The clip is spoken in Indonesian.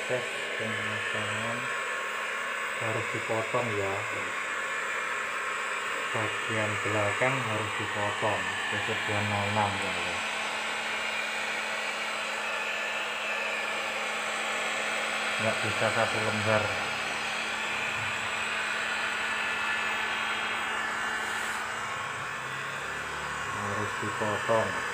proses pemasangan harus dipotong ya, bagian belakang harus dipotong kesekian 06 ya, nggak bisa satu lembar, harus dipotong.